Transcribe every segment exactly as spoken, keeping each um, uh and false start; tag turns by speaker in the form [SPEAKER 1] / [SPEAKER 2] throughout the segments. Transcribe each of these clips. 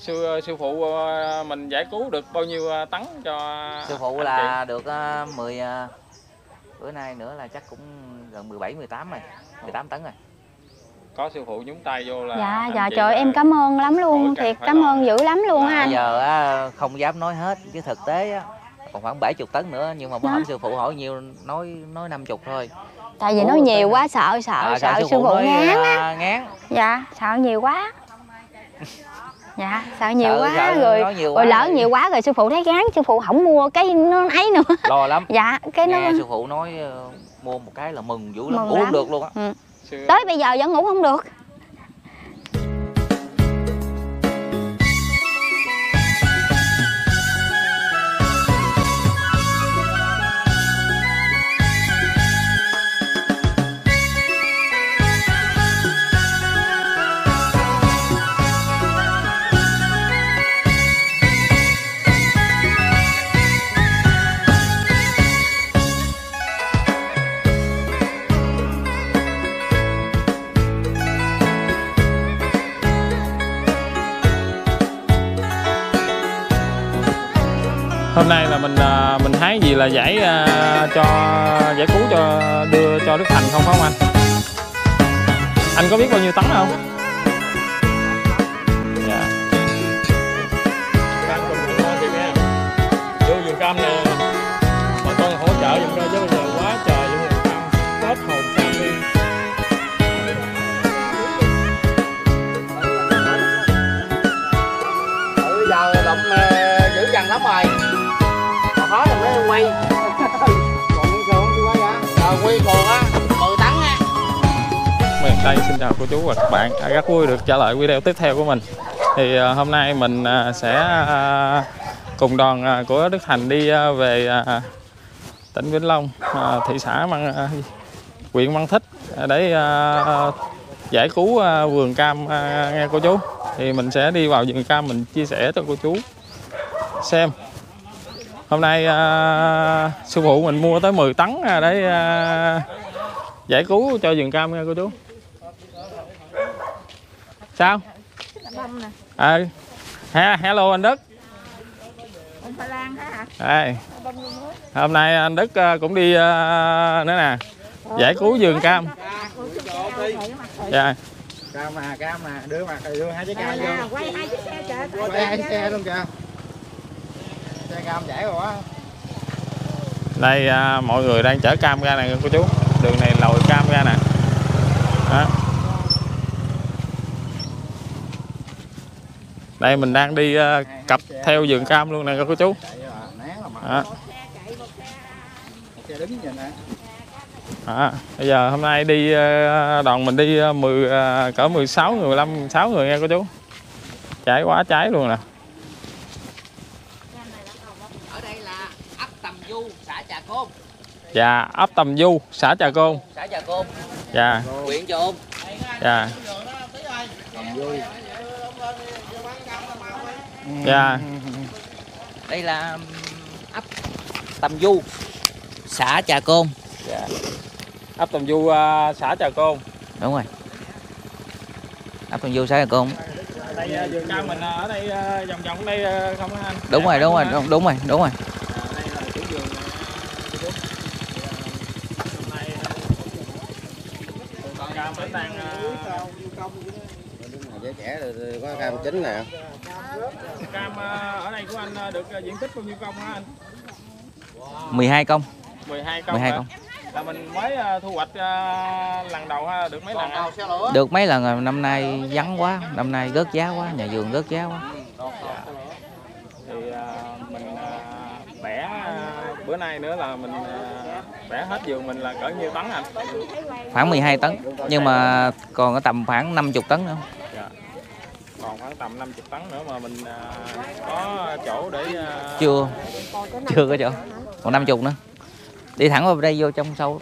[SPEAKER 1] sư sư phụ mình giải cứu được bao nhiêu tấn cho
[SPEAKER 2] sư phụ là chị? Được uh, mười uh, bữa nay nữa là chắc cũng gần mười bảy mười tám rồi, mười tám tấn rồi.
[SPEAKER 1] Có sư phụ nhúng tay vô là
[SPEAKER 3] dạ dạ trời em cảm ơn lắm luôn, thiệt cảm ơn dữ lắm luôn á anh.
[SPEAKER 2] Bây giờ á, không dám nói hết chứ thực tế á, còn khoảng bảy mươi tấn nữa, nhưng mà bữa hôm sư phụ hỏi nhiều nói nói năm mươi thôi.
[SPEAKER 3] Tại vì Ủa, nói nhiều quá sợ sợ à, sợ, sợ sư phụ, phụ ngán á.
[SPEAKER 2] Ngán.
[SPEAKER 3] Dạ sợ nhiều quá. Dạ sợ nhiều sợ, quá
[SPEAKER 2] sợ
[SPEAKER 3] rồi
[SPEAKER 2] nhiều
[SPEAKER 3] rồi
[SPEAKER 2] quá
[SPEAKER 3] lỡ nhiều quá rồi sư phụ thấy ngán, sư phụ không mua cái nó ấy nữa.
[SPEAKER 2] Lo lắm.
[SPEAKER 3] Dạ cái
[SPEAKER 2] Nghe
[SPEAKER 3] nó
[SPEAKER 2] sư phụ nói uh, mua một cái là mừng dữ lắm,
[SPEAKER 3] mừng
[SPEAKER 2] ngủ
[SPEAKER 3] lắm.
[SPEAKER 2] không được luôn á.
[SPEAKER 3] Ừ. Tới bây giờ vẫn ngủ không được.
[SPEAKER 1] Hôm nay là mình mình hái gì là giải cho giải cứu cho đưa cho Đức Thành không phải không anh? Anh có biết bao nhiêu tấn không? Dạ. Cam cùng anh thôi thì nghe. Vô vườn cam nè. Bà con hỗ trợ giùm cho chứ bây giờ quá trời vô vườn cam. Hết hồn cam đi.
[SPEAKER 2] Bây giờ động dữ dằn lắm rồi. Khó là mới quay. Còn nguyên sườn chưa quá vậy? Ờ, nguyên sườn á, mười tấn á.
[SPEAKER 1] Mình đây xin chào cô chú và các bạn. Rất vui được trở lại video tiếp theo của mình. Thì uh, hôm nay mình uh, sẽ uh, cùng đoàn uh, của Đức Thành đi uh, về uh, tỉnh Vĩnh Long, uh, thị xã Măng, uh, huyện Măng Thích để uh, giải cứu uh, vườn cam uh, nghe cô chú. Thì mình sẽ đi vào vườn cam mình chia sẻ cho cô chú xem. Hôm nay uh, sư phụ mình mua tới mười tấn để uh, giải cứu cho vườn cam nha cô chú. Sao? À, hello anh Đức. À, hôm nay anh Đức uh, cũng đi uh, nữa nè, giải cứu vườn cam. Dạ.
[SPEAKER 2] Cam mà cam mà đưa mặt đưa hai trái cam vô. Quay hai chiếc xe kìa. Quay hai chiếc xe luôn kìa. Xe cam chảy rồi quá.
[SPEAKER 1] Đây à, mọi người đang chở cam ra nè cô chú. Đường này lồi cam ra nè. Đó. Đây mình đang đi uh, cặp theo vườn cam luôn nè cô chú. Đó. À, bây giờ hôm nay đi uh, đoàn mình đi uh, mười uh, cỡ mười sáu người, mười lăm, mười sáu người nha cô chú. Cháy quá cháy luôn nè.
[SPEAKER 2] Ở đây là ấp Tầm Du, xã Trà Côn.
[SPEAKER 1] Dạ, ấp Tầm Du, xã Trà Côn.
[SPEAKER 2] Xã Trà Côn.
[SPEAKER 1] Dạ.
[SPEAKER 2] Huyện Trà Côn.
[SPEAKER 1] Dạ.
[SPEAKER 2] Tầm Du.
[SPEAKER 1] Dạ.
[SPEAKER 2] Đây là ấp Tầm Du, xã Trà Côn.
[SPEAKER 1] Dạ. Ấp Tầm Du, uh, xã Trà Côn.
[SPEAKER 2] Đúng rồi. Ấp Tầm Du, xã Trà Côn.
[SPEAKER 1] Đây vườn cam mình ở đây vòng vòng đây không anh?
[SPEAKER 2] Đúng rồi, đúng rồi, đúng, đúng rồi, đúng rồi.
[SPEAKER 1] Đây là chủ vườn cam vẫn đang
[SPEAKER 4] trẻ trẻ có cam chín nè.
[SPEAKER 1] Cam ở đây của anh được diện tích bao nhiêu công hả anh?
[SPEAKER 2] mười hai công.
[SPEAKER 1] mười hai công.
[SPEAKER 2] mười hai công.
[SPEAKER 1] Là mình mới thu hoạch lần đầu ha, được mấy lần anh?
[SPEAKER 2] Được mấy lần rồi, năm nay vắng quá, năm nay rớt giá quá, nhà vườn rớt giá quá.
[SPEAKER 1] Dạ. Thì uh, mình uh, bẻ uh, bữa nay nữa là mình uh, bẻ hết vườn mình là cỡ nhiêu tấn anh?
[SPEAKER 2] Khoảng mười hai tấn, nhưng mà còn có tầm khoảng năm mươi tấn nữa.
[SPEAKER 1] Dạ. Còn khoảng tầm năm mươi tấn nữa mà mình uh, có chỗ để uh...
[SPEAKER 2] chưa chưa có chỗ, còn năm mươi nữa. Đi thẳng vào đây vô trong sâu.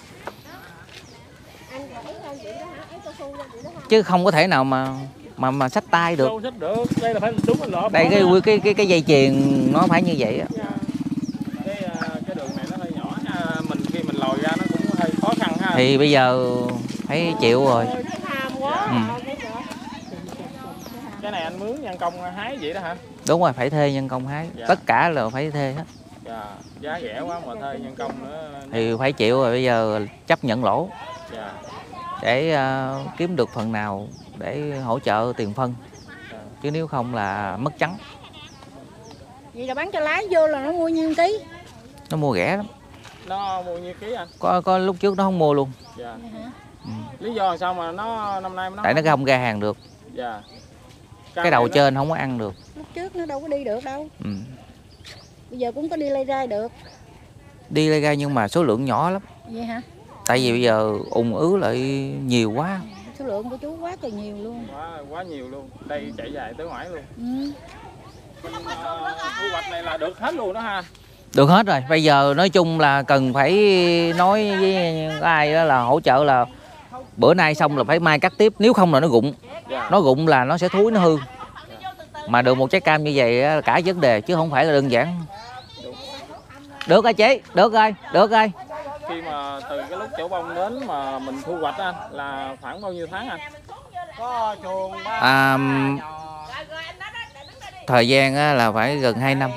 [SPEAKER 2] Chứ không có thể nào mà mà mà xách tay được.
[SPEAKER 1] Đây là phải đúng mình lọp.
[SPEAKER 2] Đây cái cái cái cái dây chuyền nó phải như vậy á.
[SPEAKER 1] Cái cái đường này nó hơi nhỏ nha, mình khi mình lòi ra nó cũng hơi khó khăn ha.
[SPEAKER 2] Thì bây giờ phải chịu rồi. Ừ.
[SPEAKER 1] cái này anh mướn nhân công hái vậy đó hả?
[SPEAKER 5] Đúng rồi, phải thuê nhân công hái.
[SPEAKER 1] Dạ.
[SPEAKER 5] Tất cả là phải thuê hết.
[SPEAKER 1] Dạ. Giá rẻ quá mà thuê nhân công nữa.
[SPEAKER 5] Thì phải chịu rồi, bây giờ chấp nhận lỗ.
[SPEAKER 1] Dạ.
[SPEAKER 5] Để uh, kiếm được phần nào để hỗ trợ tiền phân.
[SPEAKER 1] Dạ.
[SPEAKER 5] Chứ nếu không là mất trắng.
[SPEAKER 6] Vậy là bán cho lái vô là nó mua nhiêu ký?
[SPEAKER 5] Nó mua rẻ lắm.
[SPEAKER 1] Nó mua nhiêu ký anh?
[SPEAKER 5] Có có lúc trước nó không mua luôn.
[SPEAKER 1] Dạ.
[SPEAKER 5] Ừ.
[SPEAKER 1] Lý do sao mà nó năm nay nó
[SPEAKER 5] Tại nó không ra hàng được.
[SPEAKER 1] Dạ.
[SPEAKER 5] Cái đầu
[SPEAKER 1] nó...
[SPEAKER 5] trên không có ăn được.
[SPEAKER 6] Lúc trước nó đâu có đi được đâu.
[SPEAKER 5] Ừ.
[SPEAKER 6] Bây giờ cũng có đi lây rai được.
[SPEAKER 5] Đi lây gai nhưng mà số lượng nhỏ lắm.
[SPEAKER 6] Vậy hả?
[SPEAKER 5] Tại vì bây giờ ùn ứ lại nhiều quá.
[SPEAKER 6] Số lượng của chú quá trời nhiều luôn.
[SPEAKER 1] Quá, quá nhiều luôn. Đây chạy dài tới ngoài luôn.
[SPEAKER 6] Ừ.
[SPEAKER 1] Mình, uh, thu hoạch này là được hết luôn đó ha.
[SPEAKER 5] Được hết rồi. Bây giờ nói chung là cần phải nói với ai đó là hỗ trợ là bữa nay xong là phải mai cắt tiếp. Nếu không là nó rụng.
[SPEAKER 1] Dạ.
[SPEAKER 5] Nó rụng là nó sẽ thúi, nó hư. Mà được một trái cam như vậy là cả vấn đề chứ không phải là đơn giản. Được rồi chị, được rồi, được rồi.
[SPEAKER 1] Khi mà từ cái lúc chỗ bông đến mà mình thu hoạch anh là khoảng bao nhiêu tháng anh?
[SPEAKER 2] Có chuồng ba
[SPEAKER 5] À,
[SPEAKER 2] nhỏ.
[SPEAKER 5] thời gian là phải gần hai năm.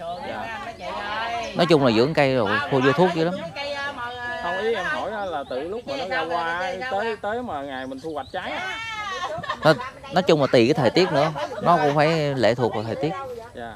[SPEAKER 5] Nói chung là dưỡng cây rồi, khô vô thuốc dữ lắm.
[SPEAKER 1] Không, ý em hỏi là từ lúc mà nó ra hoa tới tới mà ngày mình thu hoạch trái.
[SPEAKER 5] Nó, nói chung là tùy cái thời tiết nữa, nó cũng phải lệ thuộc vào thời tiết.
[SPEAKER 1] Dạ.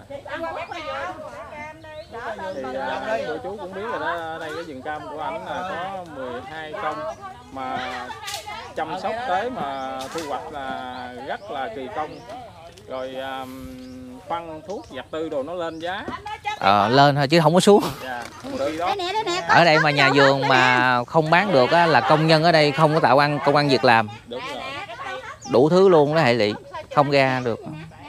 [SPEAKER 1] Thì uh, cô chú cũng biết rồi đó, ở đây cái vườn cam của anh là có mười hai công mà chăm sóc tới mà thu hoạch là rất là kỳ công. Rồi um, phân thuốc vật tư đồ nó lên giá.
[SPEAKER 5] À, lên thôi chứ không có xuống.
[SPEAKER 1] Dạ. Từ đó.
[SPEAKER 5] Ở đây mà nhà vườn mà không bán được á, là công nhân ở đây không có tạo ăn công ăn việc làm.
[SPEAKER 1] Đúng rồi.
[SPEAKER 5] Đủ thứ luôn đó hệ lụy, không ra được.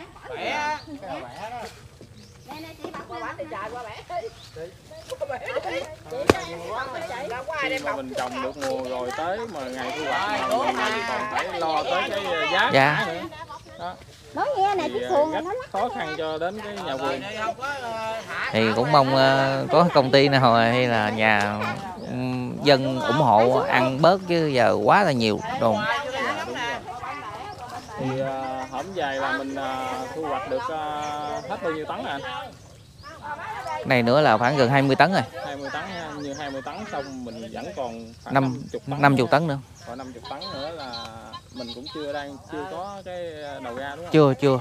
[SPEAKER 1] Khi mà mình trồng được mùa rồi tới mà ngày thu hoạch mà mình còn phải lo tới cái giá
[SPEAKER 5] Dạ.
[SPEAKER 1] cả nữa. Đó.
[SPEAKER 6] Nói nghe này
[SPEAKER 1] Thì
[SPEAKER 6] cái xuồng
[SPEAKER 1] rất
[SPEAKER 6] này nó
[SPEAKER 1] khó khăn cho đến cái nhà vườn.
[SPEAKER 5] Thì cũng mong uh, có công ty nào hay là nhà um, dân ủng hộ ăn bớt chứ giờ quá là nhiều đồ.
[SPEAKER 1] Dạ, đúng rồi. Thì uh, hổm dài là mình uh, thu hoạch được uh, hết bao nhiêu tấn anh?
[SPEAKER 5] Cái này nữa là khoảng gần hai mươi tấn rồi.
[SPEAKER 1] hai mươi tấn nha, như hai mươi tấn xong mình vẫn còn khoảng
[SPEAKER 5] năm
[SPEAKER 1] năm mươi tấn,
[SPEAKER 5] tấn nữa.
[SPEAKER 1] còn năm mươi tấn nữa là mình cũng chưa đang chưa có cái đầu ra đúng không?
[SPEAKER 5] Chưa chưa.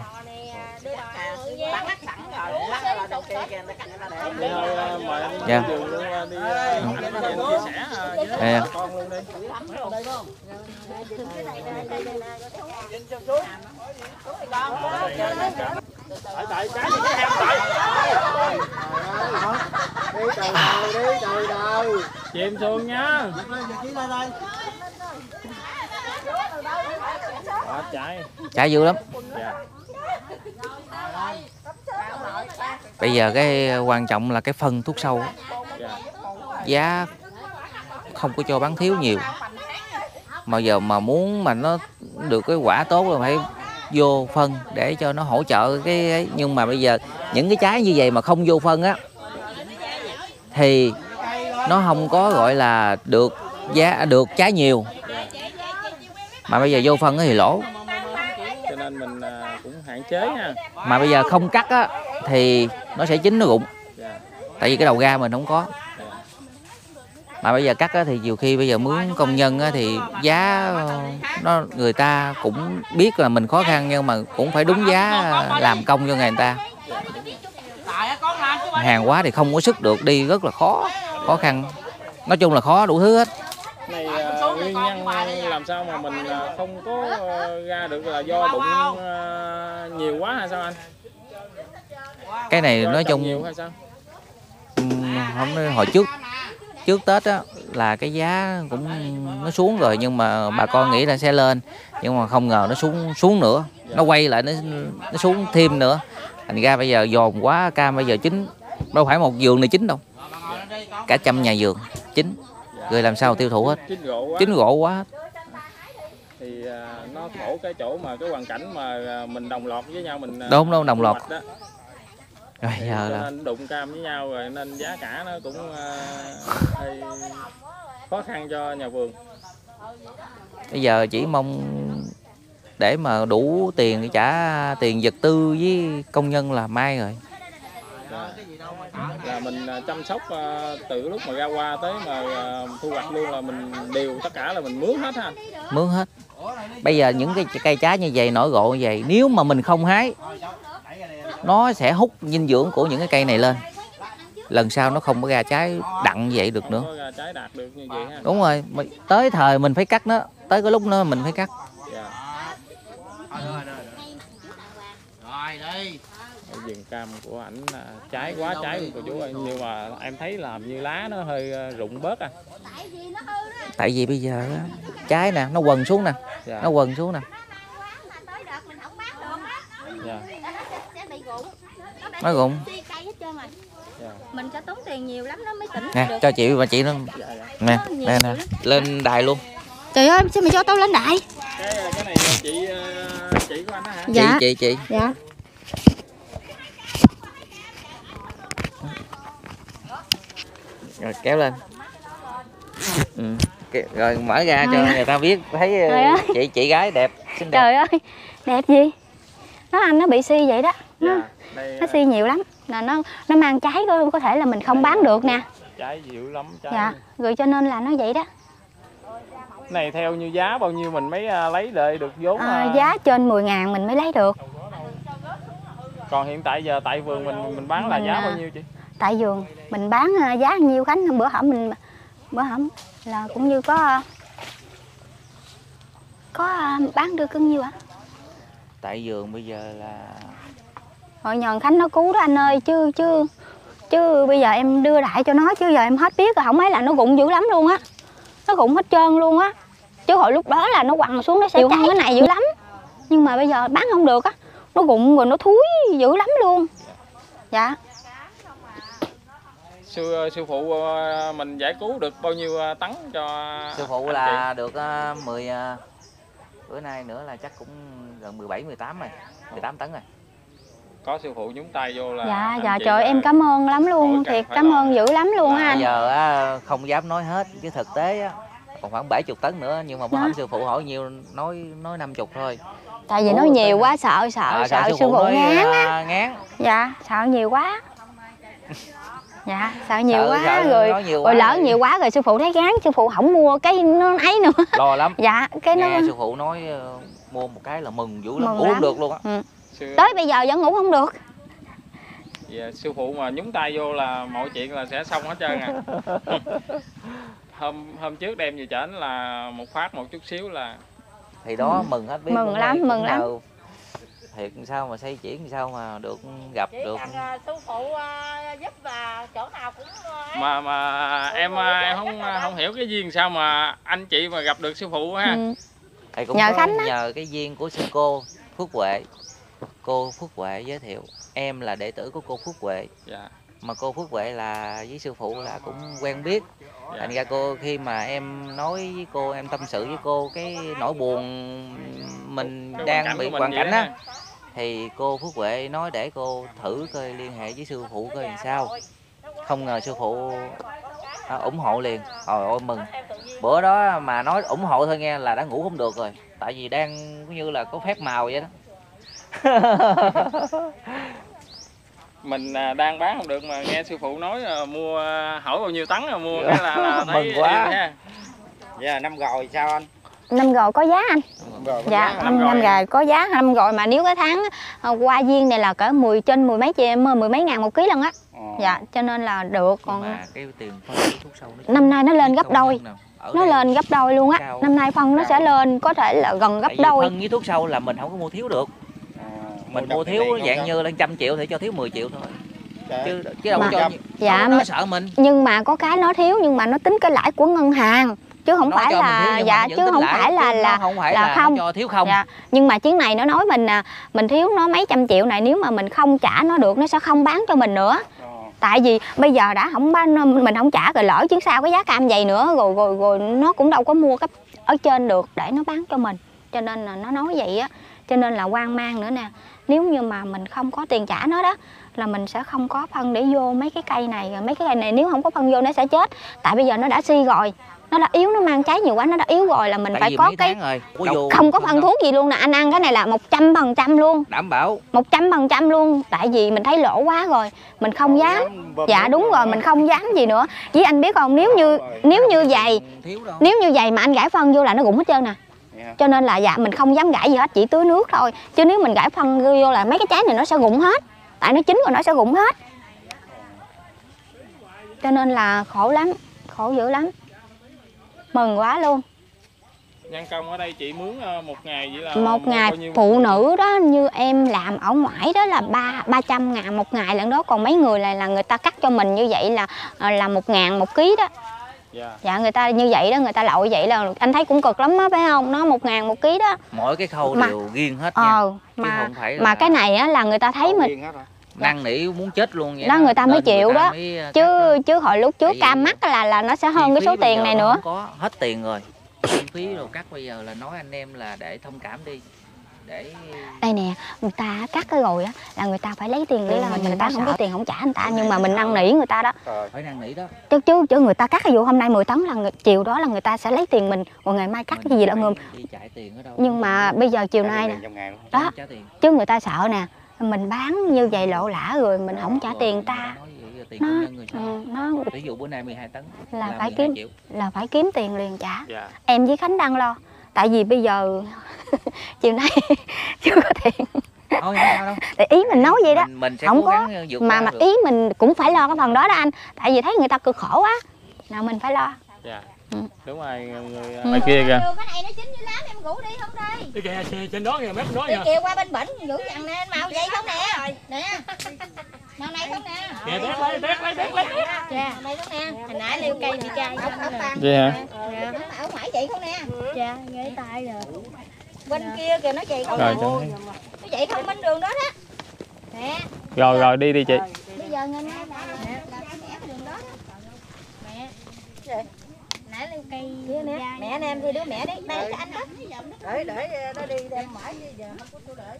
[SPEAKER 1] Thì thôi mời anh
[SPEAKER 5] Dạ.
[SPEAKER 1] vườn luôn đi anh chia sẻ với
[SPEAKER 5] Dạ.
[SPEAKER 1] bà con luôn đi. Tại tại cái gì cái ham tại.
[SPEAKER 2] Đi trời đầu đi trời đầu.
[SPEAKER 1] Chìm xuồng nha. Quá trái.
[SPEAKER 5] Trái dữ lắm.
[SPEAKER 1] Dạ.
[SPEAKER 5] Bây giờ cái quan trọng là cái phân thuốc sâu.
[SPEAKER 1] Dạ.
[SPEAKER 5] Giá không có cho bán thiếu nhiều. Mà giờ mà muốn mà nó được cái quả tốt là phải vô phân để cho nó hỗ trợ cái ấy. Nhưng mà bây giờ những cái trái như vậy mà không vô phân á thì nó không có gọi là được giá được trái nhiều. Mà bây giờ vô phân thì lỗ.
[SPEAKER 1] Cho nên mình cũng hạn chế ha.
[SPEAKER 5] Mà bây giờ không cắt á thì nó sẽ chín nó rụng.
[SPEAKER 1] Dạ.
[SPEAKER 5] Tại vì cái đầu ra mình không có.
[SPEAKER 1] Dạ.
[SPEAKER 5] Mà bây giờ cắt á, thì nhiều khi bây giờ mướn công nhân á, thì giá nó người ta cũng biết là mình khó khăn nhưng mà cũng phải đúng giá làm công cho người ta. Hàng quá thì không có sức được đi rất là khó, khó khăn. Nói chung là khó đủ thứ hết.
[SPEAKER 1] Này uh, nguyên nhân làm sao mà mình uh, không có uh, ra được là do bụng uh, nhiều quá hay sao anh?
[SPEAKER 5] Cái này
[SPEAKER 1] Do
[SPEAKER 5] nói
[SPEAKER 1] trồng
[SPEAKER 5] chung
[SPEAKER 1] nhiều hay sao?
[SPEAKER 5] không nói hồi trước trước Tết á là cái giá cũng nó xuống rồi nhưng mà bà con nghĩ là sẽ lên nhưng mà không ngờ nó xuống xuống nữa, nó quay lại nó nó xuống thêm nữa. Thành ra bây giờ dồn quá, cam bây giờ chín đâu phải một vườn này chín đâu, cả trăm nhà vườn chín rồi làm sao tiêu thụ hết,
[SPEAKER 1] Chín rộ quá.
[SPEAKER 5] chín rộ quá hết.
[SPEAKER 1] Thì uh, nó khổ cái chỗ mà cái hoàn cảnh mà uh, mình đồng loạt với nhau mình uh,
[SPEAKER 5] Đúng đâu đồng loạt.
[SPEAKER 1] đó.
[SPEAKER 5] Rồi
[SPEAKER 1] Thì
[SPEAKER 5] giờ
[SPEAKER 1] cho
[SPEAKER 5] là
[SPEAKER 1] nên đụng cam với nhau rồi nên giá cả nó cũng uh, hơi khó khăn cho nhà vườn.
[SPEAKER 5] bây giờ chỉ mong để mà đủ tiền để trả tiền vật tư với công nhân là may rồi.
[SPEAKER 1] Là, là mình chăm sóc từ lúc mà ra hoa tới mà thu hoạch luôn là mình đều tất cả là mình mướn hết ha.
[SPEAKER 5] Mướn hết. Bây giờ những cái cây trái như vậy nổi gộ như vậy, nếu mà mình không hái, nó sẽ hút dinh dưỡng của những cái cây này lên. Lần sau nó không có ra trái đặng như vậy được nữa.
[SPEAKER 1] Không có ra trái đạt được như vậy ha.
[SPEAKER 5] Đúng rồi, tới thời mình phải cắt nó, tới cái lúc nó mình phải cắt.
[SPEAKER 1] Dạ. Vườn cam của ảnh trái quá trái luôn cô chú ơi, nhưng mà em thấy làm như lá nó hơi rụng bớt à.
[SPEAKER 5] Tại vì bây giờ á, trái nè, nó quần xuống nè,
[SPEAKER 1] Dạ.
[SPEAKER 5] nó quần xuống nè.
[SPEAKER 1] Dạ.
[SPEAKER 5] Nó rụng.
[SPEAKER 1] Dạ.
[SPEAKER 6] Mình sẽ tốn tiền nhiều lắm nó mới tỉnh
[SPEAKER 5] Nè,
[SPEAKER 6] được.
[SPEAKER 5] cho chị và chị nó
[SPEAKER 1] Dạ, dạ.
[SPEAKER 5] nè, nè nè, lên đài luôn.
[SPEAKER 6] Trời ơi, sao mày cho tao lên đại?
[SPEAKER 1] Cái cái này chị chị của anh đó hả?
[SPEAKER 6] Dạ.
[SPEAKER 5] Chị chị chị.
[SPEAKER 6] Dạ.
[SPEAKER 5] Rồi kéo lên. Ừ. Rồi mở ra cho người ta biết thấy chị chị gái đẹp xinh đẹp.
[SPEAKER 3] Trời ơi, đẹp gì? Nó anh nó bị si vậy đó. Nó,
[SPEAKER 1] Dạ. Đây,
[SPEAKER 3] nó si nhiều lắm. Là nó nó mang trái có, có thể là mình không bán được nè.
[SPEAKER 1] trái dữ lắm trái.
[SPEAKER 3] Dạ, rồi cho nên là nó vậy đó.
[SPEAKER 1] Này theo như giá bao nhiêu mình mới lấy lại được vốn?
[SPEAKER 3] À,
[SPEAKER 1] À...
[SPEAKER 3] giá trên mười ngàn mình mới lấy được.
[SPEAKER 1] Còn hiện tại giờ tại vườn mình mình bán là
[SPEAKER 3] Mình,
[SPEAKER 1] giá
[SPEAKER 3] à,
[SPEAKER 1] bao nhiêu chị?
[SPEAKER 3] Tại vườn mình bán giá nhiêu Khánh, bữa hổm mình bữa hổm là cũng như có có bán được cân nhiêu ạ?
[SPEAKER 5] Tại vườn bây giờ là
[SPEAKER 3] Hồi nhờ Khánh nó cứu đó anh ơi, chứ chứ chứ bây giờ em đưa đại cho nó, chứ giờ em hết biết rồi, không mấy là nó rụng dữ lắm luôn á. Nó rụng hết trơn luôn á. Chứ hồi lúc đó là nó quằn xuống nó sẽ cháy cái này dữ lắm. Nhưng mà bây giờ bán không được á. Nó rụng rồi nó thúi dữ lắm luôn. Dạ.
[SPEAKER 1] Sư sư phụ mình giải cứu được bao nhiêu tấn cho
[SPEAKER 5] sư phụ
[SPEAKER 1] anh
[SPEAKER 5] là
[SPEAKER 1] chị?
[SPEAKER 5] được uh, mười uh, bữa nay nữa là chắc cũng gần mười bảy mười tám rồi, mười tám tấn rồi.
[SPEAKER 1] Có sư phụ nhúng tay vô là
[SPEAKER 3] Dạ,
[SPEAKER 1] anh
[SPEAKER 3] dạ
[SPEAKER 1] chị
[SPEAKER 3] trời
[SPEAKER 1] là...
[SPEAKER 3] em cảm ơn lắm luôn, thiệt cảm ơn dữ lắm luôn á
[SPEAKER 5] Bây
[SPEAKER 3] anh.
[SPEAKER 5] giờ á, không dám nói hết, chứ thực tế á, còn khoảng bảy mươi tấn nữa, nhưng mà bữa hổm sư phụ hỏi nhiều nói nói năm mươi thôi.
[SPEAKER 3] Tại vì
[SPEAKER 5] Ủa,
[SPEAKER 3] nó nhiều
[SPEAKER 5] tên...
[SPEAKER 3] quá sợ sợ
[SPEAKER 5] à,
[SPEAKER 3] sợ
[SPEAKER 5] sư,
[SPEAKER 3] sư phụ
[SPEAKER 5] nói,
[SPEAKER 3] ngán á.
[SPEAKER 5] Uh, ngán.
[SPEAKER 3] Dạ, sợ nhiều quá. Dạ, sợ nhiều
[SPEAKER 5] sợ,
[SPEAKER 3] quá
[SPEAKER 5] sợ
[SPEAKER 3] rồi
[SPEAKER 5] nhiều
[SPEAKER 3] rồi
[SPEAKER 5] quá
[SPEAKER 3] lỡ
[SPEAKER 5] rồi.
[SPEAKER 3] nhiều quá rồi sư phụ thấy ngán, sư phụ không mua cái nó ấy nữa.
[SPEAKER 5] Lo lắm.
[SPEAKER 3] Dạ, cái
[SPEAKER 5] Nghe
[SPEAKER 3] nó
[SPEAKER 5] sư phụ nói uh, mua một cái là mừng dữ lắm,
[SPEAKER 3] Mừng
[SPEAKER 5] ngủ
[SPEAKER 3] lắm.
[SPEAKER 5] không được luôn á.
[SPEAKER 3] Ừ.
[SPEAKER 1] Sư...
[SPEAKER 3] Tới bây giờ vẫn ngủ không được.
[SPEAKER 1] Dạ, sư phụ mà nhúng tay vô là mọi chuyện là sẽ xong hết trơn à. hôm hôm trước đem về chảnh là một phát một chút xíu là
[SPEAKER 5] Thì đó ừ. mừng hết biết.
[SPEAKER 3] Mừng lắm,
[SPEAKER 5] cũng
[SPEAKER 3] mừng lắm.
[SPEAKER 5] Nhờ, thiệt sao mà xây chuyển sao mà được gặp
[SPEAKER 6] Chỉ
[SPEAKER 5] được.
[SPEAKER 6] cần sư phụ uh, giúp và chỗ nào cũng uh,
[SPEAKER 1] mà mà em em không không hiểu cái duyên sao mà anh chị mà gặp được sư phụ ha.
[SPEAKER 3] Ừ.
[SPEAKER 5] Thì cũng
[SPEAKER 3] Nhờ
[SPEAKER 5] có
[SPEAKER 3] Khánh á.
[SPEAKER 5] nhờ cái duyên của sư cô Phước Huệ. Cô Phước Huệ giới thiệu em là đệ tử của cô Phước Huệ.
[SPEAKER 1] Dạ.
[SPEAKER 5] Mà cô Phước Huệ là với sư phụ là cũng quen biết.
[SPEAKER 1] Dạ.
[SPEAKER 5] Thành ra cô khi mà em nói với cô, em tâm sự với cô cái nỗi buồn mình
[SPEAKER 1] Cái
[SPEAKER 5] đang
[SPEAKER 1] hoàn
[SPEAKER 5] bị
[SPEAKER 1] của mình
[SPEAKER 5] hoàn
[SPEAKER 1] vậy
[SPEAKER 5] cảnh
[SPEAKER 1] đó
[SPEAKER 5] á,
[SPEAKER 1] ha.
[SPEAKER 5] thì cô Phước Huệ nói để cô thử coi liên hệ với sư phụ coi làm sao. Không ngờ sư phụ à, ủng hộ liền. Trời ơi mừng. Bữa đó mà nói ủng hộ thôi nghe là đã ngủ không được rồi. Tại vì đang cũng như là có phép màu vậy đó.
[SPEAKER 1] Mình đang bán không được mà nghe sư phụ nói mua hỏi bao nhiêu tấn là mua cái là, là thấy
[SPEAKER 5] mừng quá.
[SPEAKER 1] yêu ha.
[SPEAKER 4] Dạ năm rồi sao anh?
[SPEAKER 3] Năm rồi có giá anh.
[SPEAKER 4] Rồi,
[SPEAKER 3] Dạ,
[SPEAKER 1] năm
[SPEAKER 3] năm
[SPEAKER 1] rồi.
[SPEAKER 3] năm rồi có giá năm rồi, mà nếu cái tháng qua viên này là cỡ mười trên mười mấy chị mười mấy ngàn một ký lần á.
[SPEAKER 4] Ờ.
[SPEAKER 3] Dạ, cho nên là được. Còn
[SPEAKER 5] mà cái tiền phân thuốc sâu nó
[SPEAKER 3] năm nay nó lên gấp đôi. Nó lên gấp đôi luôn á.
[SPEAKER 5] Cao.
[SPEAKER 3] Năm nay phân nó sẽ lên có thể là gần gấp
[SPEAKER 5] Tại vì
[SPEAKER 3] đôi.
[SPEAKER 5] phân với thuốc sâu là mình không có mua thiếu được.
[SPEAKER 4] À,
[SPEAKER 5] Mình mua thiếu dạng như là trăm triệu thì cho thiếu mười triệu thôi.
[SPEAKER 4] Trời.
[SPEAKER 5] Chứ chứ đâu
[SPEAKER 3] Mà-
[SPEAKER 5] có cho
[SPEAKER 3] Dạ,
[SPEAKER 5] nó
[SPEAKER 3] mà-
[SPEAKER 5] sợ mình.
[SPEAKER 3] Nhưng mà có cái nó thiếu, nhưng mà nó tính cái lãi của ngân hàng chứ không
[SPEAKER 5] Nó
[SPEAKER 3] phải
[SPEAKER 5] cho mình
[SPEAKER 3] là
[SPEAKER 5] thiếu nhưng mà
[SPEAKER 3] dạ
[SPEAKER 5] nó vẫn
[SPEAKER 3] chứ
[SPEAKER 5] tính
[SPEAKER 3] không
[SPEAKER 5] lãi,
[SPEAKER 3] phải là
[SPEAKER 5] chứ nó
[SPEAKER 3] là
[SPEAKER 5] không phải
[SPEAKER 3] là
[SPEAKER 5] là
[SPEAKER 3] không.
[SPEAKER 5] nó cho thiếu không.
[SPEAKER 3] Dạ, nhưng mà chuyến này nó nói mình à, mình thiếu nó mấy trăm triệu này, nếu mà mình không trả nó được nó sẽ không bán cho mình nữa.
[SPEAKER 4] Ờ.
[SPEAKER 3] Tại vì bây giờ đã không bán, mình không trả rồi lỡ chứ sao cái giá cam vậy nữa, rồi rồi rồi nó cũng đâu có mua cái ở trên được để nó bán cho mình. Cho nên là nó nói vậy á, cho nên là hoang mang nữa nè. Nếu như mà mình không có tiền trả nó đó là mình sẽ không có phân để vô mấy cái cây này, rồi mấy cái cây này nếu không có phân vô nó sẽ chết. Tại bây giờ nó đã si rồi. Nó đã yếu, nó mang trái nhiều quá, nó đã yếu rồi là mình
[SPEAKER 5] Tại
[SPEAKER 3] phải
[SPEAKER 5] vì
[SPEAKER 3] có
[SPEAKER 5] mấy
[SPEAKER 3] cái
[SPEAKER 5] tháng rồi, có vô
[SPEAKER 3] không có phân thuốc gì luôn nè. Anh ăn cái này là một trăm phần trăm luôn,
[SPEAKER 5] đảm bảo.
[SPEAKER 3] một trăm phần trăm luôn. Tại vì mình thấy lỗ quá rồi, mình không dám. Dạ đúng rồi, mình không dám gì nữa. Với anh biết không, nếu như nếu như vậy nếu như vậy mà anh rải phân vô là nó rụng hết trơn nè. Cho nên là dạ mình không dám rải gì hết, chỉ tưới nước thôi. Chứ nếu mình rải phân vô là mấy cái trái này nó sẽ rụng hết. Tại nó chín rồi nó sẽ rụng hết. Cho nên là khổ lắm, khổ dữ lắm. Mừng quá luôn.
[SPEAKER 1] Nhân công ở đây chị mướn một ngày vậy là
[SPEAKER 3] Một ngày phụ nữ đó như em làm ở ngoài đó là ba ba trăm ngàn một ngày lần đó. Còn mấy người này là người ta cắt cho mình như vậy là là một ngàn một ký đó.
[SPEAKER 1] Dạ.
[SPEAKER 3] Dạ người ta như vậy đó, người ta lội vậy là anh thấy cũng cực lắm á phải không? Nó một ngàn một ký đó.
[SPEAKER 5] Mỗi cái khâu
[SPEAKER 3] Mà-
[SPEAKER 5] đều riêng hết nha.
[SPEAKER 3] Ờ
[SPEAKER 5] Chứ
[SPEAKER 3] mà
[SPEAKER 5] không phải là
[SPEAKER 3] mà cái này á là người ta thấy mình
[SPEAKER 5] năn nỉ muốn chết luôn vậy
[SPEAKER 3] đó, người ta mới
[SPEAKER 5] Nên
[SPEAKER 3] chịu
[SPEAKER 5] người ta
[SPEAKER 3] đó.
[SPEAKER 5] mới cắt
[SPEAKER 3] chứ
[SPEAKER 5] đó.
[SPEAKER 3] chứ hồi lúc trước
[SPEAKER 5] Tại vì
[SPEAKER 3] cam mắt là là nó sẽ hơn cái
[SPEAKER 5] Chi
[SPEAKER 3] số
[SPEAKER 5] phí bây
[SPEAKER 3] tiền
[SPEAKER 5] giờ
[SPEAKER 3] này
[SPEAKER 5] nó
[SPEAKER 3] nữa.
[SPEAKER 5] không có, hết tiền rồi. Chi phí đồ cắt bây giờ là nói anh em là để thông cảm đi. Để
[SPEAKER 3] Đây nè, người ta cắt cái rồi á là người ta phải lấy tiền để làm, người ta không có tiền không trả người ta, nhưng mà mình năn nỉ người ta đó.
[SPEAKER 5] phải năn nỉ đó.
[SPEAKER 3] Chứ chứ chứ người ta cắt cái vụ hôm nay mười tấn là người, chiều đó là người ta sẽ lấy tiền mình, còn ngày mai cắt cái gì đó ngừng.
[SPEAKER 5] Đi chạy tiền ở đâu.
[SPEAKER 3] Nhưng mà bây giờ chiều nay nè, đó,
[SPEAKER 5] trả tiền.
[SPEAKER 3] chứ người ta sợ nè, mình bán như vậy lộ lã rồi mình không trả tiền ta.
[SPEAKER 5] Nói vậy, tiền
[SPEAKER 3] Nó
[SPEAKER 5] công nhân người ta.
[SPEAKER 3] ừ, nó
[SPEAKER 5] Ví dụ bữa nay mười hai tấn
[SPEAKER 3] là phải
[SPEAKER 5] mười hai
[SPEAKER 3] kiếm
[SPEAKER 5] triệu.
[SPEAKER 3] là phải kiếm tiền liền trả.
[SPEAKER 1] Dạ.
[SPEAKER 3] Em với Khánh đang lo. Tại vì bây giờ chiều nay chưa có tiền.
[SPEAKER 5] Thôi không sao đâu.
[SPEAKER 3] Tại ý mình nói vậy đó.
[SPEAKER 5] Mình, mình sẽ
[SPEAKER 3] Không
[SPEAKER 5] cố
[SPEAKER 3] có,
[SPEAKER 5] gắng vượt
[SPEAKER 3] mà
[SPEAKER 5] qua
[SPEAKER 3] mà
[SPEAKER 5] được.
[SPEAKER 3] ý mình cũng phải lo cái phần đó đó anh. Tại vì thấy người ta cực khổ quá, nào mình phải lo.
[SPEAKER 1] Dạ.
[SPEAKER 3] Ừ.
[SPEAKER 1] Đúng rồi, người ngoài kia kìa.
[SPEAKER 6] Cái này nó chín như lắm, em ngủ đi không đây.
[SPEAKER 7] Đi kìa, trên đó kìa, mép đó
[SPEAKER 6] Đi
[SPEAKER 7] kìa.
[SPEAKER 6] kìa qua bên bển giữ dằn nè, màu vậy không nè. Nè. Màu này không nè.
[SPEAKER 7] Kìa, tét lấy, tét lấy, tét lấy.
[SPEAKER 6] Dạ, màu này không nè. Hồi nãy liêu cây bị chai.
[SPEAKER 1] Vậy hả?
[SPEAKER 6] Dạ. Ở ngoài vậy không nè.
[SPEAKER 3] Dạ, ghế tay rồi.
[SPEAKER 6] Bên kia kìa nó vậy không
[SPEAKER 1] Rồi,
[SPEAKER 6] nè.
[SPEAKER 1] cho thấy.
[SPEAKER 6] Nó vậy không bên đường đó đó. Nè.
[SPEAKER 1] Rồi rồi đi đi chị.
[SPEAKER 6] Bây giờ nghe nè, nè, là cái mẻ cái đường đó đó. Mẹ. Nãy liêu cây nè. Mẹ nè em thì đứa mẹ đi. Đây cho anh đó. Để để nó đi đem mãi đi giờ không có chỗ để.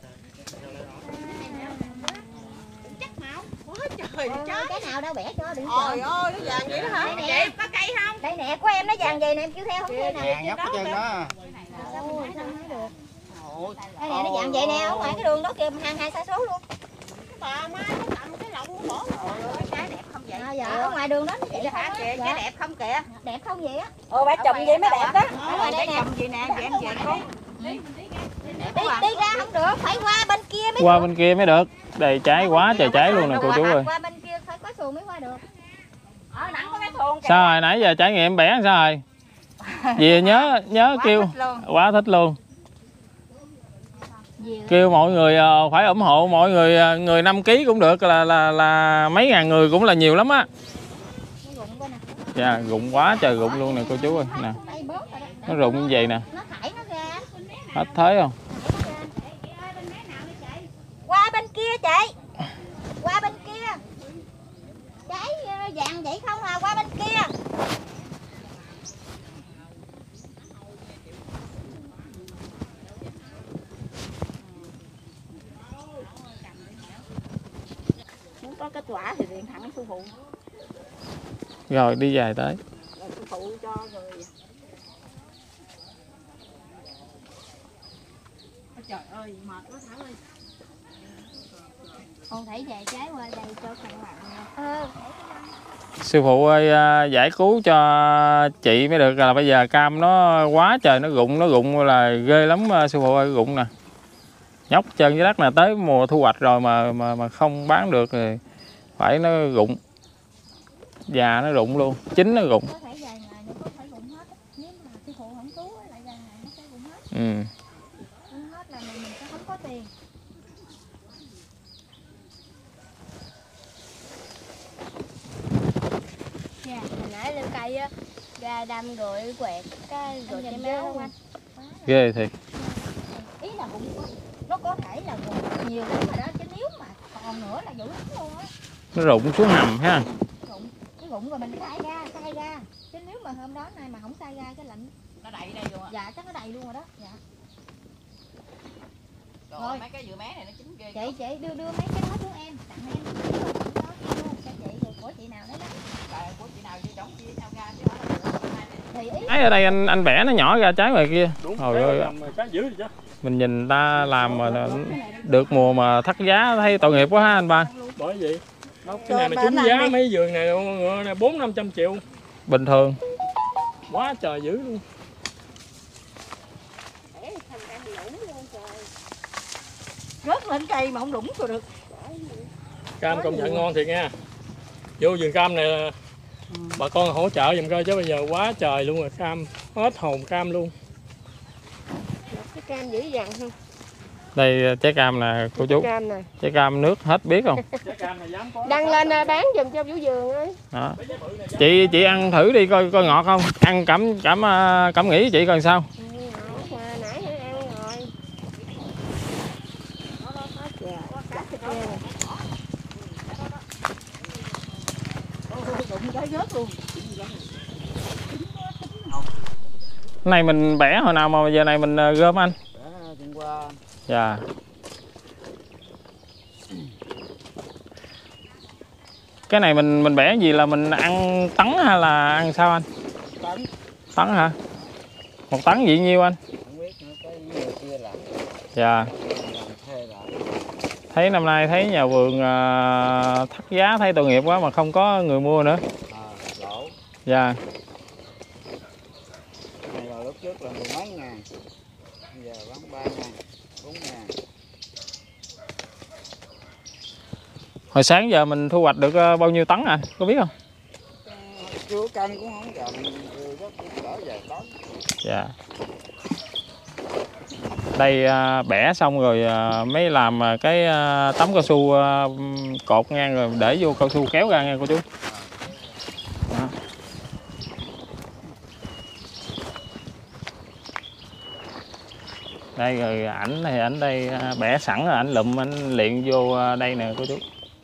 [SPEAKER 6] Chắc màu. Quá trời trời. Cái nào đâu bẻ cho đừng chờ. Trời ơi nó vàng vậy đó hả? Đây nè. Có cây không? Đây nè của em nó vàng vậy nè em kêu theo không theo nè.
[SPEAKER 4] Vàng nhóc hết trơn đó.
[SPEAKER 6] Ôi sao nói được. Đây nè nó vàng vậy nè ở ngoài cái đường đó kìa hàng hai xa số luôn. Bà mai nó cầm cái lọng bỏ rồi trái đẹp không vậy? À, dạ ở ngoài đường đó nó vậy hả kìa, trái đẹp không kìa. Đẹp không vậy á? Ồ bà trồng vậy mới đẹp đó. Ở ngoài đây nè. Trồng vậy nè, vậy em về con. Đi đi ra không được, phải qua bên kia mới
[SPEAKER 1] Qua
[SPEAKER 6] được.
[SPEAKER 1] bên kia mới được. Đây trái quá trời trái luôn nè cô chú ơi.
[SPEAKER 6] Qua bên kia phải có xuồng mới qua được. Ở nắng có cái xuồng kìa.
[SPEAKER 1] Sao rồi nãy giờ trải nghiệm bẻ sao rồi? Vì nhớ nhớ kêu quá thích luôn. Kêu mọi người ờ, phải ủng hộ mọi người ờ, người năm ký cũng được là là là mấy ngàn người cũng là nhiều lắm á. Dạ rụng quá trời rụng luôn nè cô chú ơi nè. Nó rụng như vậy nè.
[SPEAKER 6] Nó thải nó ra.
[SPEAKER 1] Hết thấy không?
[SPEAKER 6] Qua bên kia chị. Qua bên kia. Trái vàng vậy không à, qua bên kia. Muốn có kết quả thì điện thẳng sư phụ.
[SPEAKER 1] Rồi đi dài tới.
[SPEAKER 6] Rồi sư phụ cho rồi. Trời ơi, mệt quá Thảo ơi. Con thấy về trái qua đây cho các bạn. Ờ.
[SPEAKER 1] Sư phụ ơi à, giải cứu cho chị mới được, là bây giờ cam nó quá trời nó rụng, nó rụng là ghê lắm à, sư phụ ơi, rụng nè. Nhóc chân dưới đất nè, tới mùa thu hoạch rồi mà mà mà không bán được thì phải nó rụng. Già nó rụng luôn, chín nó rụng.
[SPEAKER 6] Có thể vài ngày nữa có phải rụng hết. Nếu mà sư phụ không cứu lại vài ngày nó sẽ rụng hết.
[SPEAKER 1] Ừ.
[SPEAKER 6] Rụng hết là mình, mình sẽ không có tiền. Dạ, hồi nãy lên cây á, ra đâm rồi quẹt cái rồi cái méo không anh?
[SPEAKER 1] Ghê thiệt.
[SPEAKER 6] Ý là cũng nó có thể là rụng nhiều lắm rồi đó, chứ nếu mà còn nữa là dữ lắm luôn á.
[SPEAKER 1] Nó rụng xuống hầm ha.
[SPEAKER 6] Rụng, cái rụng rồi mình khai ra, khai ra. Chứ nếu mà hôm đó nay mà không khai ra cái lạnh nó đầy đây luôn á. Dạ, chắc nó đầy luôn rồi đó. Dạ.
[SPEAKER 8] Rồi,
[SPEAKER 6] Rồi.
[SPEAKER 8] mấy cái dừa mé này nó chín ghê.
[SPEAKER 6] Chị chị đưa đưa mấy cái đó xuống em, tặng em cái đó luôn cho chị rồi của chị nào đấy đó.
[SPEAKER 8] Rồi của chị nào đi đóng chia nhau ra chứ không là
[SPEAKER 1] Trái ở đây anh anh bẻ nó nhỏ ra trái ngoài kia.
[SPEAKER 7] Đúng,
[SPEAKER 1] Trời ơi,
[SPEAKER 7] cá dữ vậy chứ.
[SPEAKER 1] mình nhìn ta làm mà được mùa mà thắt giá thấy tội nghiệp quá ha anh Ba.
[SPEAKER 7] Bởi vậy cái này mà trúng giá mấy vườn này bốn năm trăm triệu
[SPEAKER 1] Bình thường.
[SPEAKER 7] quá trời dữ luôn.
[SPEAKER 6] Rớt lên cây mà không đụng cho được.
[SPEAKER 7] Cam công nhận ngon thiệt nha. Vô vườn cam này bà con hỗ trợ giùm coi chứ bây giờ quá trời luôn rồi, cam hết hồn cam luôn.
[SPEAKER 6] Cái cam dữ dằn không?
[SPEAKER 1] Đây trái cam nè cô chú.
[SPEAKER 6] Cam nè.
[SPEAKER 1] Trái cam nước hết biết không?
[SPEAKER 6] Đăng lên bán giùm cho Vũ Vườn ơi.
[SPEAKER 1] Đó. Chị chị ăn thử đi coi coi ngọt không? Ăn cảm cảm cảm nghĩ chị coi sao.
[SPEAKER 6] Nãy ăn rồi.
[SPEAKER 1] Cái này mình bẻ hồi nào mà giờ này mình gom anh?
[SPEAKER 2] Hôm qua.
[SPEAKER 1] Dạ. Cái này mình mình bẻ gì là mình ăn tấn hay là ăn sao anh?
[SPEAKER 2] Tấn.
[SPEAKER 1] Tấn hả? Một tấn vị nhiêu anh?
[SPEAKER 2] Không biết nữa, cái người kia làm.
[SPEAKER 1] Dạ.
[SPEAKER 2] Thuê lại.
[SPEAKER 1] Thấy năm nay thấy nhà vườn uh, thắt giá thấy tội nghiệp quá mà không có người mua nữa.
[SPEAKER 2] À, lỗ.
[SPEAKER 1] Dạ.
[SPEAKER 2] Này là lúc trước là mười mấy ngàn. Bây giờ bán ba ngàn, bốn ngàn.
[SPEAKER 1] Hồi sáng giờ mình thu hoạch được uh, bao nhiêu tấn anh? Có biết không?
[SPEAKER 2] Chưa cân cũng không gần, rất cỡ vài tấn.
[SPEAKER 1] Dạ. Đây uh, bẻ xong rồi uh, mới làm uh, cái uh, tấm cao su uh, cột ngang rồi để vô cao su kéo ra nha cô chú. Đó. Đây rồi ảnh thì ảnh đây uh, bẻ sẵn rồi ảnh lụm ảnh luyện vô uh, đây nè cô chú.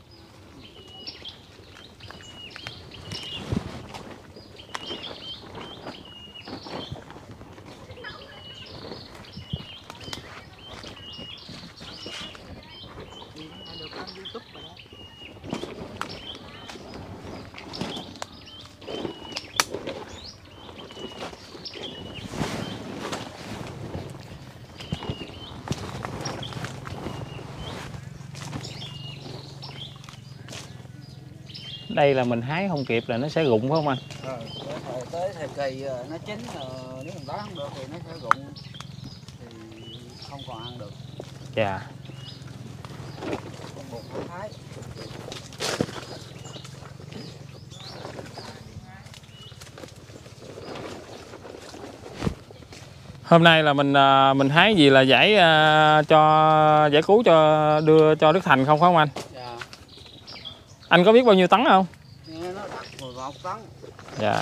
[SPEAKER 1] Đây là mình hái không kịp là nó sẽ rụng phải không anh?
[SPEAKER 2] Rồi, tới thời kỳ nó chín rồi, nếu mình bán không được thì nó sẽ rụng thì không còn ăn được.
[SPEAKER 1] Dạ.
[SPEAKER 2] Không buộc phải thái.
[SPEAKER 1] Hôm nay là mình mình hái gì là giải cho giải cứu cho đưa cho Đức Thành không phải không anh?
[SPEAKER 2] Dạ.
[SPEAKER 1] Anh có biết bao nhiêu tấn không?
[SPEAKER 2] Nghe nó đặt mười một tấn.
[SPEAKER 1] Dạ.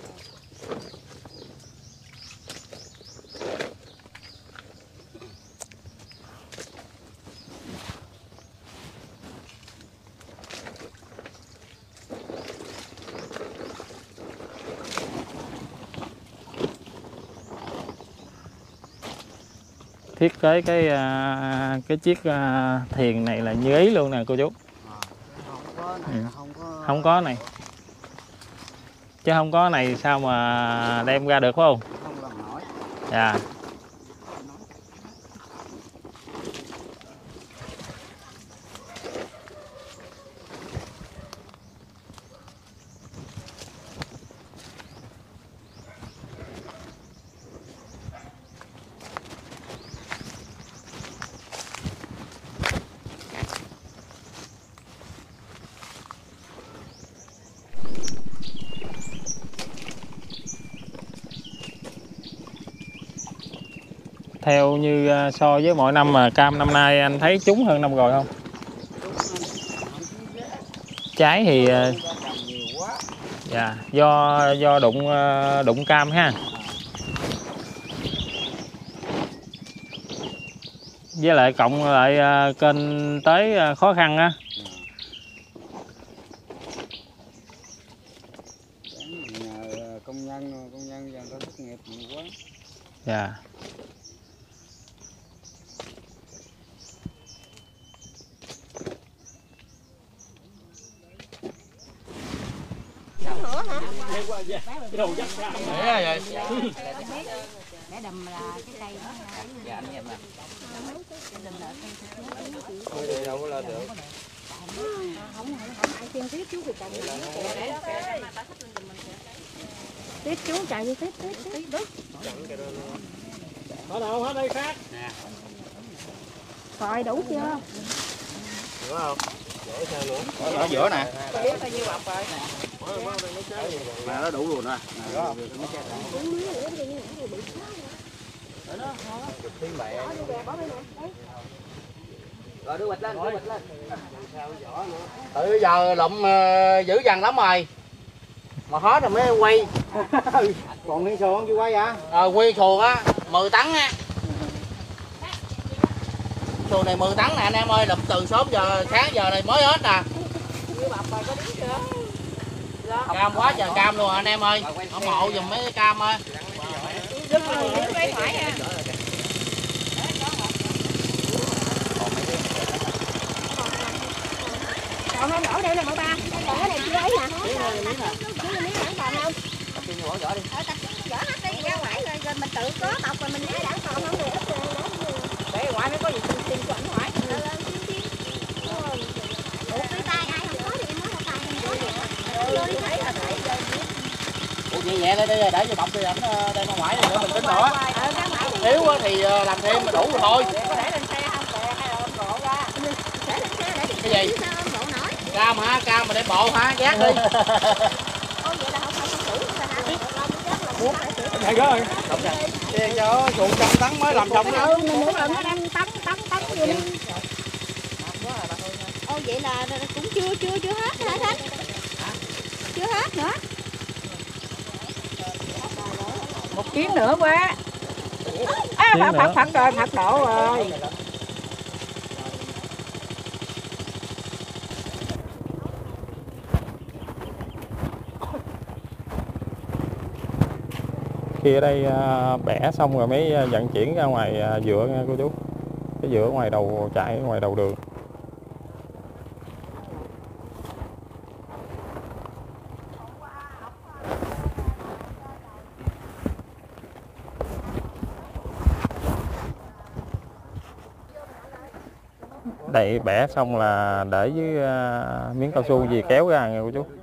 [SPEAKER 1] Thiết kế cái cái chiếc thuyền này là như ý luôn nè cô chú.
[SPEAKER 2] Không có này,
[SPEAKER 1] Ừ.
[SPEAKER 2] không có.
[SPEAKER 1] Không có này. Chứ không có này sao mà đem ra được phải không?
[SPEAKER 2] Không làm nổi.
[SPEAKER 1] Dạ. Theo như so với mọi năm mà cam năm nay anh thấy trúng hơn năm rồi không? Trái thì dạ, do do đụng đụng cam ha. Với lại cộng lại kênh tới khó khăn á.
[SPEAKER 2] Công nhân công nhân giờ có thất nghiệp nhiều quá.
[SPEAKER 1] Dạ.
[SPEAKER 6] nữa hả?
[SPEAKER 7] Cái đầu dắt ra.
[SPEAKER 2] Để rồi.
[SPEAKER 6] Để đầm là cái cây đó.
[SPEAKER 5] Dạ anh em nè.
[SPEAKER 4] đâu có lên được.
[SPEAKER 6] Không không ai xem tiếp chú thì còn tiếp chú chạy đi tiếp tiếp tiếp đó.
[SPEAKER 7] Ở đâu hết đây khác.
[SPEAKER 6] Rồi đủ chưa?
[SPEAKER 4] Đúng không? Ở giữa nè. Mà nó đủ luôn nè.
[SPEAKER 5] Rồi đưa bịch lên, đưa bịch lên.
[SPEAKER 2] Từ bây giờ lụm uh, dữ dằn lắm rồi. Mà hết rồi mới quay.
[SPEAKER 4] Còn nguyên xuồng chưa quay hả?
[SPEAKER 2] Ờ, quy xuồng á, mười tấn á. Xuồng này mười tấn nè anh em ơi, lụm từ sớm giờ, sáng giờ này mới hết nè. Cam quá trời cam luôn anh em ơi. Ủng hộ giùm mấy cái cam ơi.
[SPEAKER 6] Còn không đổ đây là mẫu ba. Còn cái này chưa ấy nè. Chứ miếng vẫn còn không? Ờ, tập vỏ hết đi ra ngoài rồi, rồi mình tự có bọc rồi mình lấy đã còn không được.
[SPEAKER 2] Để ngoài mới có gì xin xin cho anh hỏi.
[SPEAKER 6] Ủa cái tay ai không có thì em nói là tay em vô được. Vô đi thấy là thấy vô.
[SPEAKER 2] Ủa vậy nhẹ đây đi để cho bọc đi ảnh đem ra ngoài nữa mình tính nữa. Yếu thì làm thêm mà đủ rồi thôi.
[SPEAKER 6] Có để lên xe không kìa hay là ôm bộ ra. Để lên xe để
[SPEAKER 2] Cái gì?
[SPEAKER 6] sao ôm bộ nổi.
[SPEAKER 2] Cam hả? Cam mà để bộ hả? Giác đi.
[SPEAKER 6] Ôi vậy là không không không xử nữa hả?
[SPEAKER 7] Thầy đó rồi.
[SPEAKER 4] Tiền cho xuồng trăm tấn mới làm xong đó.
[SPEAKER 6] Ừ, mình muốn làm nó đang tấn tấn tấn vô đi. Ôi vậy là cũng chưa chưa chưa hết hả Thanh? Chưa hết nữa.
[SPEAKER 8] Một chuyến nữa quá. À, phạt, phạt, phạt rồi, phạt độ rồi.
[SPEAKER 1] Khi ở đây à, bẻ xong rồi mới vận chuyển ra ngoài à, dựa nha cô chú. Cái dựa ngoài đầu chạy ngoài đầu đường. Đậy bẻ xong là để với uh, miếng cao su gì kéo ra nha cô chú.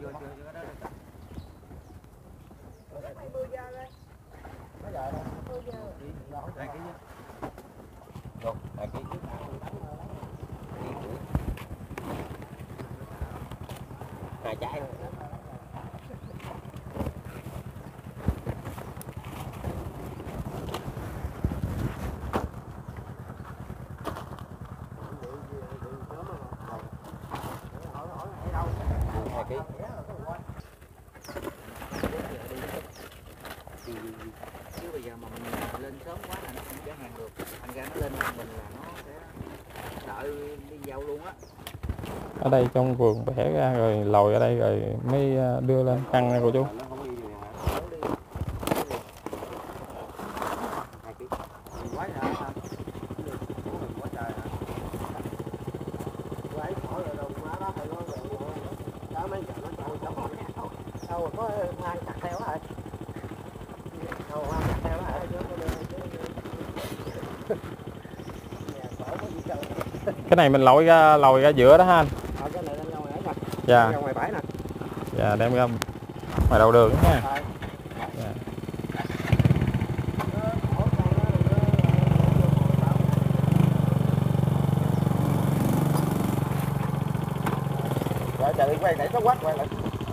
[SPEAKER 5] Chứ bây giờ mà mình lên sớm quá là nó không chở hàng được, thành ra nó lên mình là nó sẽ sợ đi dâu luôn á.
[SPEAKER 1] Ở đây trong vườn bẻ ra rồi lồi ở đây rồi mới đưa lên căng nha cô chú. Cái này mình lội ra lồi ra giữa đó ha anh.
[SPEAKER 4] Cái này đem ra ngoài nè.
[SPEAKER 1] Dạ.
[SPEAKER 4] Ra ngoài bãi nè.
[SPEAKER 1] Dạ đem ra ngoài đầu đường nha. Dạ.
[SPEAKER 4] Rồi trời quay nãy nó quát quay lại.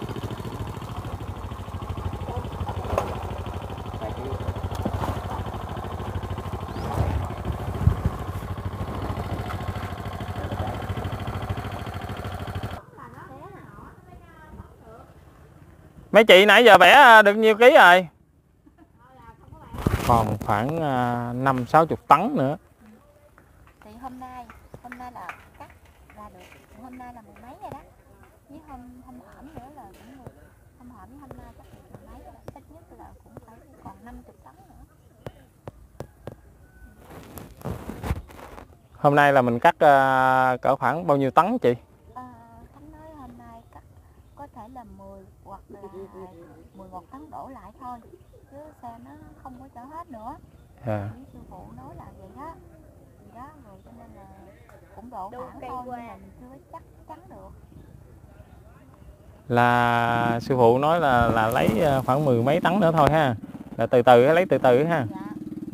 [SPEAKER 1] Mấy chị nãy giờ vẽ được nhiêu ký rồi? Còn khoảng năm sáu chục tấn nữa.
[SPEAKER 6] Thì hôm nay hôm nay là cắt ra được, hôm nay là mười mấy rồi đó. Với hôm hôm hổm nữa là cũng hôm hổm với hôm nay chắc được mười mấy rồi đó. Ít nhất là cũng phải còn năm mươi tấn nữa.
[SPEAKER 1] Hôm nay là mình cắt uh, cỡ khoảng bao nhiêu tấn chị?
[SPEAKER 6] À, Khánh nói hôm nay cắt có thể
[SPEAKER 3] phải là mười hoặc là mười một tấn đổ lại thôi, chứ xe nó không có chở hết nữa.
[SPEAKER 1] Dạ.
[SPEAKER 3] Với sư phụ nói là vậy đó, gì đó rồi cho nên là cũng đổ khoảng thôi nhưng mà mình chưa có chắc chắn được.
[SPEAKER 1] Là sư phụ nói là là lấy khoảng mười mấy tấn nữa thôi ha, là từ từ lấy từ từ ha.
[SPEAKER 3] Dạ.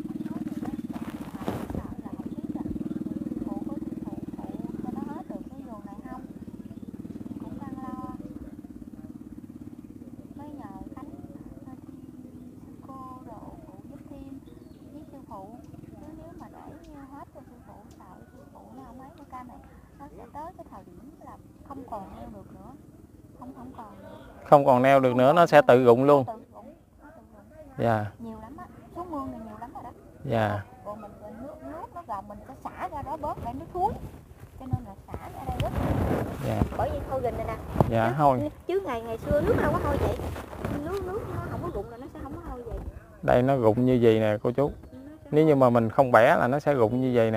[SPEAKER 3] Không còn neo được nữa, không không còn nữa.
[SPEAKER 1] Không còn neo được nữa, nó sẽ tự rụng luôn. Dạ.
[SPEAKER 3] Nhiều lắm á, xuống mương này nhiều lắm rồi đó.
[SPEAKER 1] Dạ.
[SPEAKER 3] Còn mình nước nước nó gồng mình sẽ xả ra đó bớt để nó thúi, cho nên là xả ra đây rất.
[SPEAKER 1] Dạ.
[SPEAKER 3] Bởi vì hôi gình này nè.
[SPEAKER 1] Dạ
[SPEAKER 3] chứ,
[SPEAKER 1] hôi.
[SPEAKER 3] Chứ ngày ngày xưa nước đâu có hôi vậy. Nước nước nó không có rụng là nó sẽ không có hôi vậy.
[SPEAKER 1] Đây nó rụng như vậy nè cô chú. Nếu như mà mình không bẻ là nó sẽ rụng như vậy nè.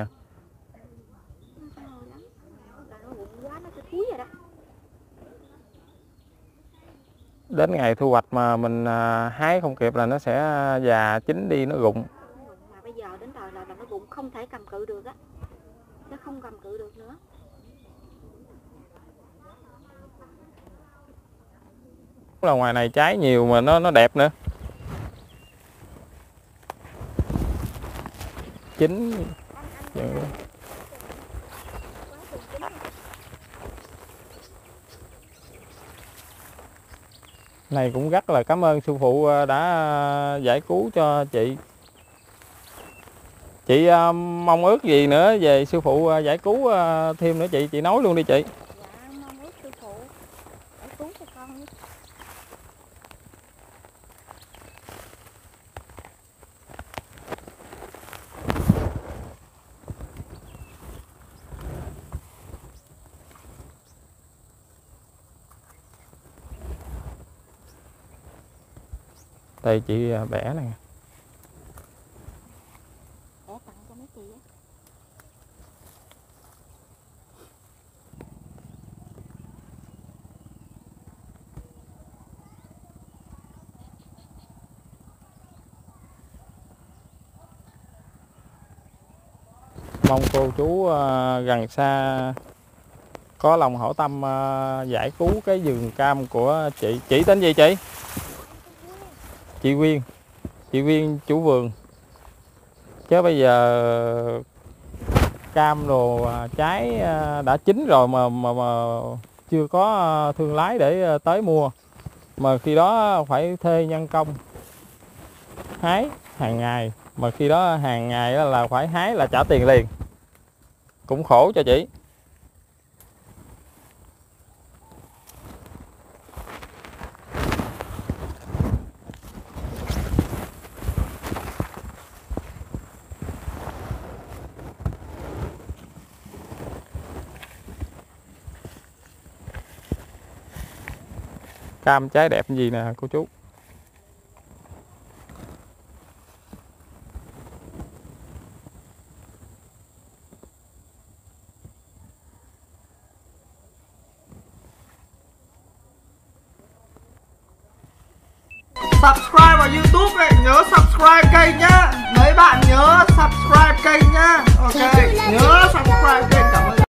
[SPEAKER 1] Đến ngày thu hoạch mà mình hái không kịp là nó sẽ già chín đi, nó rụng.
[SPEAKER 3] Mà bây giờ đến thời là nó rụng không thể cầm cự được á, nó không cầm cự được nữa.
[SPEAKER 1] Là ngoài này trái nhiều mà nó nó đẹp nữa. Chín. Này cũng rất là cảm ơn sư phụ đã giải cứu cho chị. Chị mong ước gì nữa về sư phụ giải cứu thêm nữa chị, chị nói luôn đi chị.
[SPEAKER 3] Dạ, mong ước sư phụ giải cứu cho con.
[SPEAKER 1] Đây chị bẻ nè.
[SPEAKER 3] Bẻ tặng cho mấy chị á.
[SPEAKER 1] Mong cô chú gần xa có lòng hảo tâm giải cứu cái vườn cam của chị. Chị tên gì chị? Chị Quyên. Chị Quyên chủ vườn. Chứ bây giờ cam đồ trái đã chín rồi mà mà, mà chưa có thương lái để tới mua. Mà khi đó phải thuê nhân công hái hàng ngày, mà khi đó hàng ngày là phải hái là trả tiền liền. Cũng khổ cho chị. Cam trái đẹp gì nè cô chú.
[SPEAKER 4] Subscribe vào YouTube ấy, nhớ subscribe kênh nhá. Mấy bạn nhớ subscribe kênh nhá. Ok, nhớ subscribe kênh.